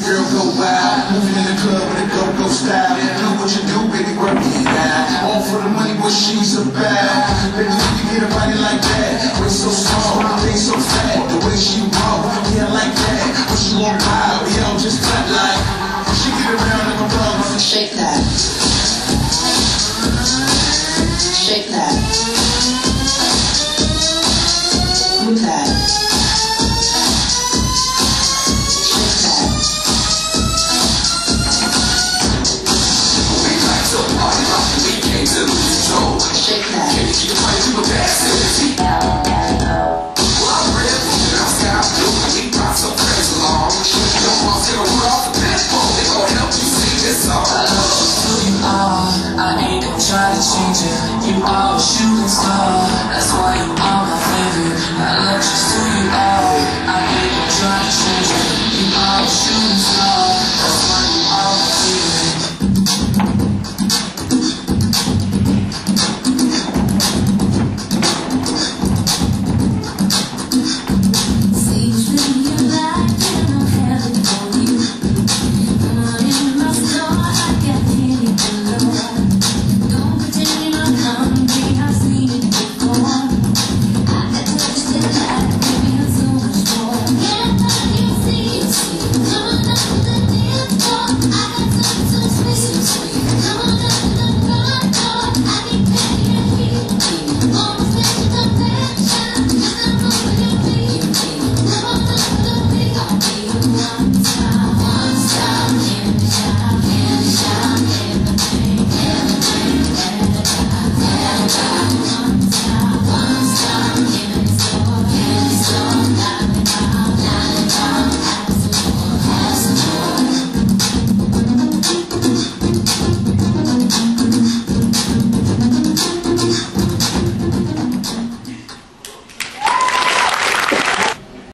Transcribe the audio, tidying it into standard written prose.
girl go wild. Moving in the club with a go-go style. Do what you do, baby, work it out. All for the money, what she's about. Baby, you get a body like that. Waist so small, things so fat. The way she walk, yeah, I like that. When she walk wild, yeah, I'm just flat.